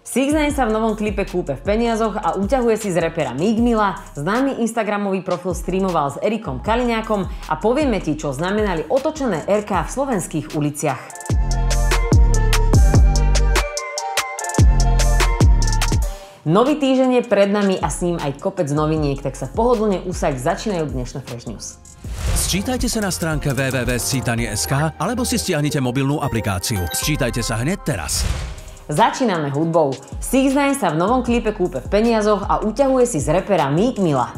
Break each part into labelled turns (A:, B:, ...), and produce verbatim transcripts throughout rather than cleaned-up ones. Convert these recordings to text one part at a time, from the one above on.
A: six nine sa v novom klipe kúpe v peniazoch a uťahuje si z repera Meek Milla, známy instagramový profil streamoval s Erikom Kaliňákom a povieme ti, čo znamenali otočené er ká v slovenských uliciach. Nový týždeň je pred nami a s ním aj kopec noviniek, tak sa pohodlne usaď, začínajú dnešné Fresh News.
B: Sčítajte sa na stránke w w w bodka sčítanie bodka es ká alebo si stiahnite mobilnú aplikáciu. Sčítajte sa hneď teraz.
A: Začíname hudbou. six nine sa v novom klipe kúpe v peniazoch a uťahuje si z repera Meek Milla.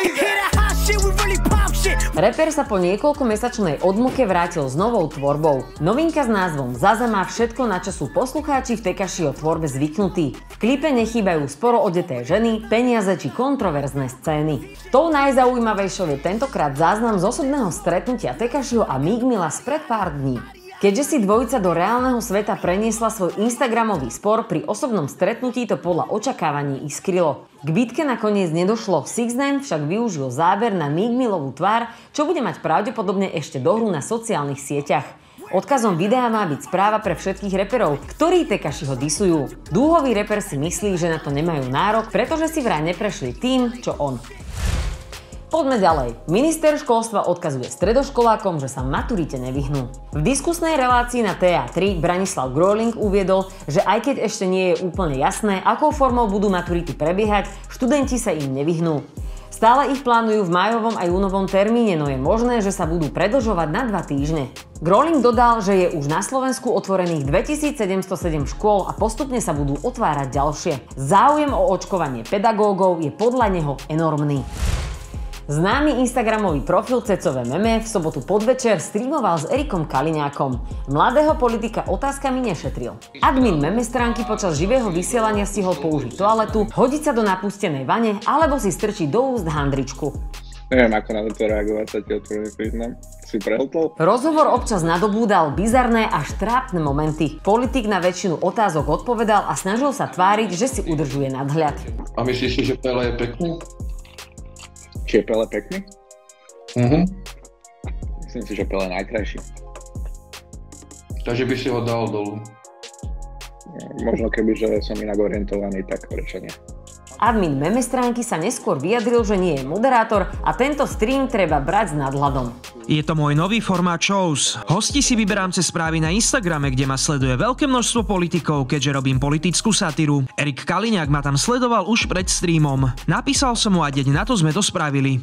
A: Reper sa po niekoľkomesačnej odmlke vrátil s novou tvorbou. Novinka s názvom Zaza má všetko, na čo sú poslucháči v Tekashi o tvorbe zvyknutí. V klipe nechýbajú sporo odeté ženy, peniaze či kontroverzné scény. Tou najzaujímavejšou je tentokrát záznam z osobného stretnutia Tekashiho a Meek Milla spred pár dní. Keďže si dvojica do reálneho sveta preniesla svoj instagramový spor, pri osobnom stretnutí to podľa očakávaní iskrylo. K bitke nakoniec nedošlo, six nine však využil záber na Meek Millovú tvár, čo bude mať pravdepodobne ešte dohru na sociálnych sieťach. Odkazom videa má byť správa pre všetkých reperov, ktorí Tekashiho disujú. Dúhový reper si myslí, že na to nemajú nárok, pretože si vraj neprešli tým, čo on. Poďme ďalej. Minister školstva odkazuje stredoškolákom, že sa maturite nevyhnú. V diskusnej relácii na té á tri Branislav Gröling uviedol, že aj keď ešte nie je úplne jasné, akou formou budú maturity prebiehať, študenti sa im nevyhnú. Stále ich plánujú v májovom a júnovom termíne, no je možné, že sa budú predĺžovať na dva týždne. Gröling dodal, že je už na Slovensku otvorených dvetisícsedemstosedem škôl a postupne sa budú otvárať ďalšie. Záujem o očkovanie pedagógov je podľa neho enormný. Známy instagramový profil Cecové meme v sobotu podvečer streamoval s Erikom Kaliňákom. Mladého politika otázkami nešetril. Admin meme stránky počas živého vysielania stihol použiť toaletu, hodiť sa do napustenej vane alebo si strčiť do úst handričku.
C: Neviem, ako na to reagovať, sa ti otvorene priznám. Si prehltol?
A: Rozhovor občas nadobúdal bizarné až trápne momenty. Politik na väčšinu otázok odpovedal a snažil sa tváriť, že si udržuje nadhľad.
D: A myslíš si, že Pele je pekný?
C: Či je Pele pekný?
D: Mhm.
C: Myslím si, že Pele je najkrajší.
D: Takže by si ho dal dolu.
C: Možno keby, že som inak orientovaný, tak prečo nie?
A: Admin meme stránky sa neskôr vyjadril, že nie je moderátor a tento stream treba brať s nadhľadom.
E: Je to môj nový formát shows. Hosti si vyberám cez správy na Instagrame, kde ma sleduje veľké množstvo politikov, keďže robím politickú satíru. Erik Kaliňák ma tam sledoval už pred streamom. Napísal som mu a deň na to sme to spravili.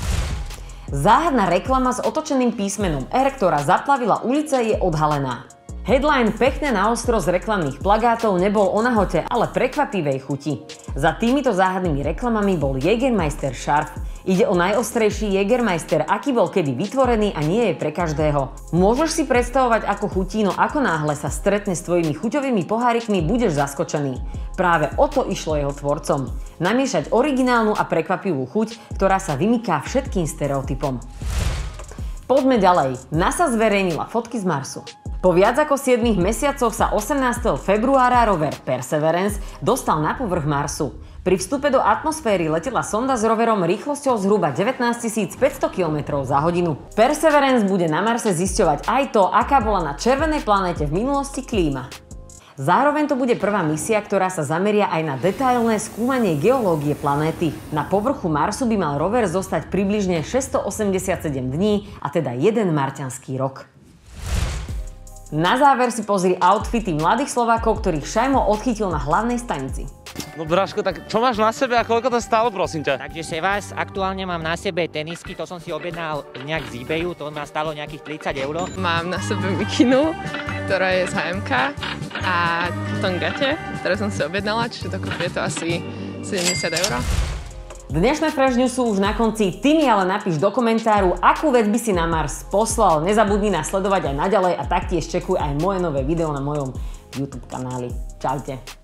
A: Záhadná reklama s otočeným písmenom R, ktorá zaplavila ulice, je odhalená. Headline pekne naostro z reklamných plagátov nebol o nahote, ale prekvapivej chuti. Za týmito záhadnými reklamami bol Jägermeister Scharf. Ide o najostrejší Jägermeister, aký bol kedy vytvorený a nie je pre každého. Môžeš si predstavovať, ako chutí, no ako náhle sa stretne s tvojimi chuťovými pohárikmi, budeš zaskočený. Práve o to išlo jeho tvorcom. Namiešať originálnu a prekvapivú chuť, ktorá sa vymyká všetkým stereotypom. Poďme ďalej. NASA zverejnila fotky z Marsu. Po viac ako siedmich mesiacoch sa osemnásteho februára rover Perseverance dostal na povrch Marsu. Pri vstupe do atmosféry letela sonda s roverom rýchlosťou zhruba devätnásťtisícpäťsto kilometrov za hodinu. Perseverance bude na Marse zisťovať aj to, aká bola na červenej planéte v minulosti klíma. Zároveň to bude prvá misia, ktorá sa zameria aj na detailné skúmanie geológie planéty. Na povrchu Marsu by mal rover zostať približne šesťstoosemdesiatsedem dní, a teda jeden marťanský rok. Na záver si pozri outfity mladých Slovákov, ktorých Šajmo odchytil na hlavnej stanici.
F: No Braško, tak čo máš na sebe a koľko to stálo, prosím ťa?
G: Takže Sevas, aktuálne mám na sebe tenisky, to som si objednal nejak z eBayu, to ma stálo nejakých tridsať eur.
H: Mám na sebe mikinu, ktorá je z há em ká a tongate, ktoré som si objednala, čiže dokopy je to asi sedemdesiat eur.
A: Dnešné Fresh News sú už na konci, ty mi ale napíš do komentáru, akú vec by si na Mars poslal. Nezabudni nás sledovať aj naďalej a taktiež čekuj aj moje nové video na mojom YouTube kanáli. Čaute.